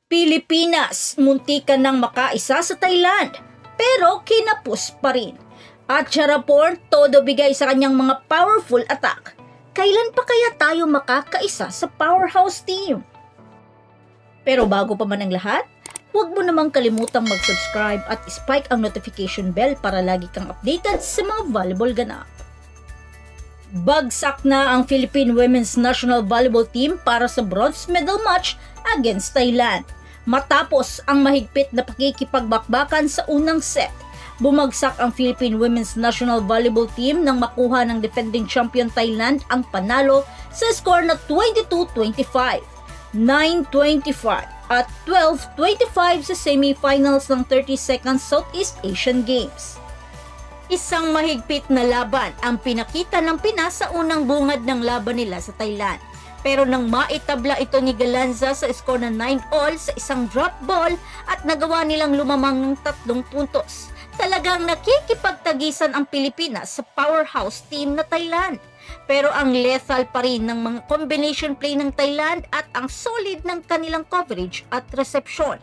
Pilipinas, muntikan ng makaisa sa Thailand, pero kinapos pa rin. At Charapon, todo bigay sa kanyang mga powerful attack. Kailan pa kaya tayo makakaisa sa powerhouse team? Pero bago pa man ang lahat, huwag mo namang kalimutang mag-subscribe at spike ang notification bell para lagi kang updated sa mga volleyball ganap. Bagsak na ang Philippine Women's National Volleyball Team para sa bronze medal match against Thailand. Matapos ang mahigpit na pakikipagbakbakan sa unang set, bumagsak ang Philippine Women's National Volleyball Team nang makuha ng defending champion Thailand ang panalo sa score na 22-25, 9-25 at 12-25 sa semifinals ng 32nd Southeast Asian Games. Isang mahigpit na laban ang pinakita ng Pinas sa unang bungad ng laban nila sa Thailand. Pero nang maitabla ito ni Galanza sa score na 9-all sa isang drop ball at nagawa nilang lumamang ng 3 puntos, talagang nakikipagtagisan ang Pilipinas sa powerhouse team na Thailand. Pero ang lethal pa rin ng mga combination play ng Thailand at ang solid ng kanilang coverage at reception.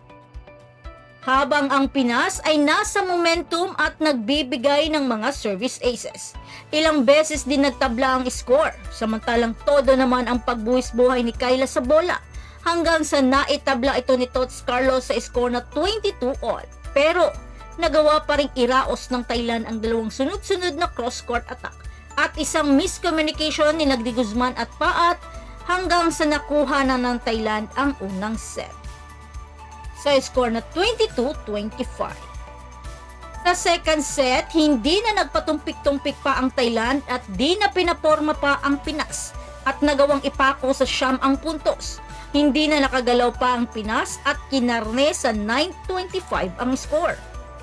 Habang ang Pinas ay nasa momentum at nagbibigay ng mga service aces. Ilang beses din nagtabla ang score, samantalang todo naman ang pagbuhis-buhay ni Kayla sa bola, hanggang sa naitabla ito ni Tots Carlos sa score na 22-all. Pero nagawa pa ring iraos ng Thailand ang dalawang sunod-sunod na cross-court attack at isang miscommunication ni Nagdi Guzman at Paat hanggang sa nakuha na ng Thailand ang unang set sa score na 22-25. Sa second set, hindi na nagpatumpik-tumpik pa ang Thailand at di na pinaporma pa ang Pinas at nagawang ipako sa siyam ang puntos. Hindi na nakagalaw pa ang Pinas at kinarne sa 9-25 ang score.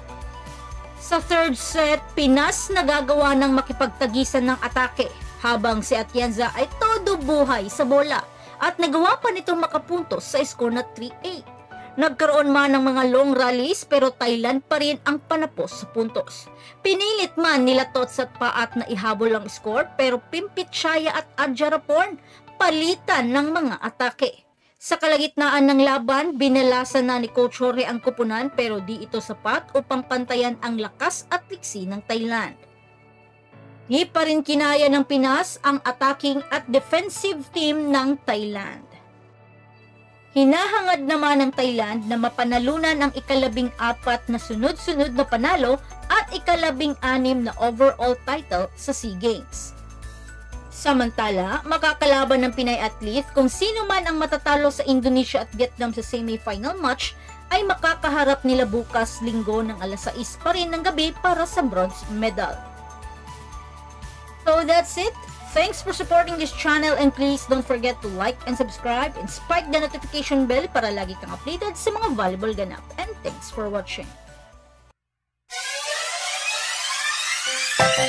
Sa third set, Pinas nagagawa ng makipagtagisan ng atake habang si Atienza ay todo buhay sa bola at nagawa pa nitong makapuntos sa score na 3-8. Nagkaroon man ng mga long rallies pero Thailand pa rin ang panapos sa puntos. Pinilit man nila Tots at Paat na ihabol ang score pero Pimpit Shaya at Adjarapon palitan ng mga atake. Sa kalagitnaan ng laban, binalasan na ni Coach Jorge ang kupunan pero di ito sapat upang pantayan ang lakas at liksi ng Thailand. Di pa rin kinaya ng Pinas ang attacking at defensive team ng Thailand. Hinahangad naman ng Thailand na mapanalunan ang ika-14 na sunod-sunod na panalo at ika-16 na overall title sa SEA Games. Samantala, makakalaban ng Pinay athlete kung sino man ang matatalo sa Indonesia at Vietnam sa semi-final match ay makakaharap nila bukas Linggo ng alas 6 pa rin ng gabi para sa bronze medal. So that's it. Thanks for supporting this channel and please don't forget to like and subscribe and spike the notification bell para lagi kang updated sa mga volleyball ganap. And thanks for watching.